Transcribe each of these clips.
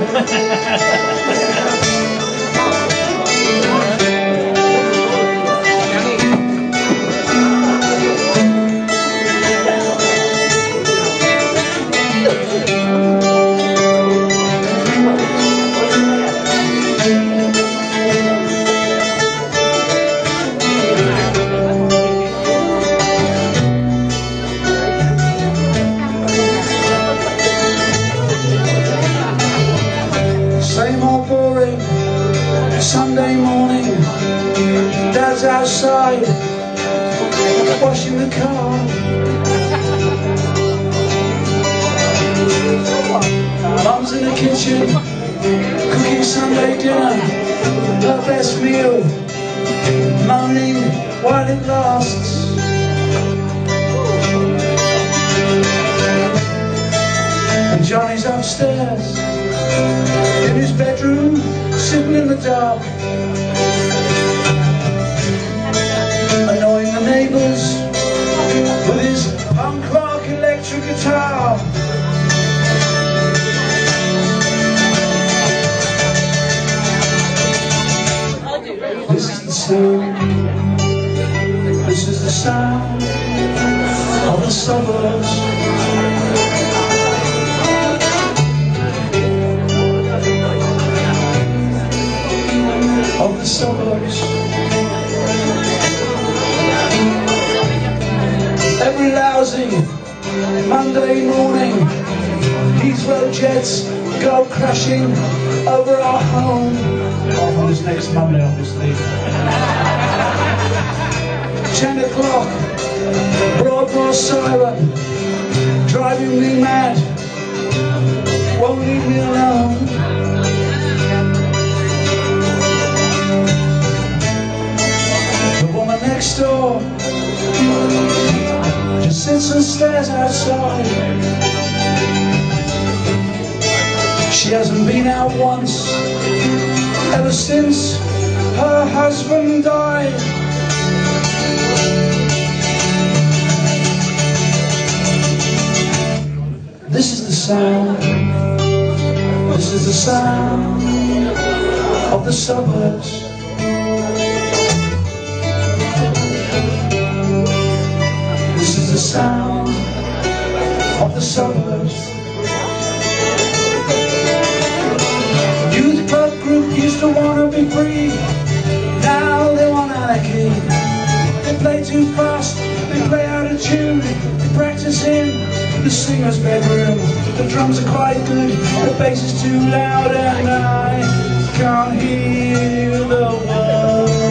Sunday morning, Dad's outside washing the car. Mum's in the kitchen cooking Sunday dinner, her best meal, moaning while it lasts. And Johnny's upstairs in his bedroom, sitting in the dark, annoying the neighbours with his punk rock electric guitar. This is the sound, this is the sound of the suburbs. Of the suburbs. Every lousy Monday morning, Heathrow jets go crashing over our home. Oh, on this next Monday, obviously. 10 o'clock, Broadmoor siren, driving me mad, won't leave me alone. Next door just sits and stares outside. She hasn't been out once ever since her husband died. This is the sound, this is the sound of the suburbs. This is the sound of the suburbs. Youth club group used to want to be free, now they want anarchy. They play too fast, they play out of tune, they practice in the singer's bedroom. The drums are quite good, the bass is too loud, and I can't hear the words.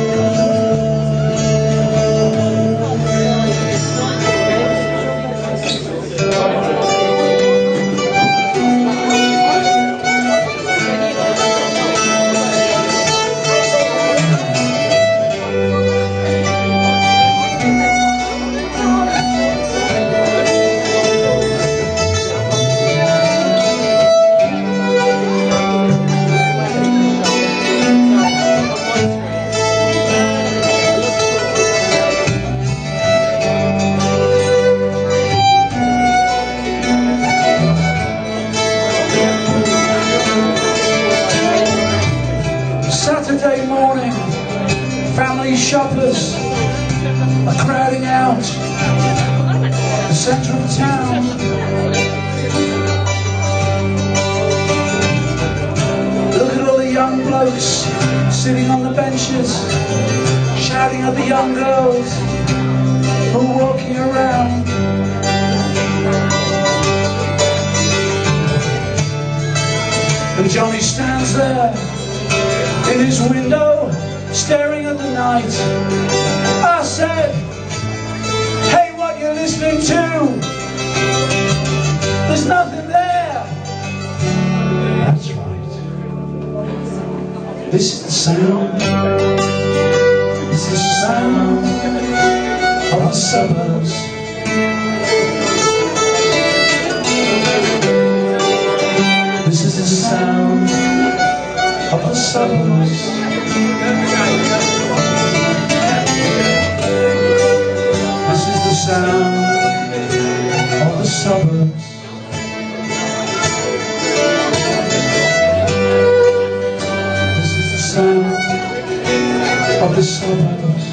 Saturday morning, family shoppers are crowding out the centre of town. Look at all the young blokes sitting on the benches, shouting at the young girls who are walking around. And Johnny stands there in his window, staring at the night. I said, hey, what you listening to? There's nothing there. That's right. This is the sound. This is the sound of the suburbs. This is the sound of the suburbs. This is the sound of the suburbs. sound of the suburbs.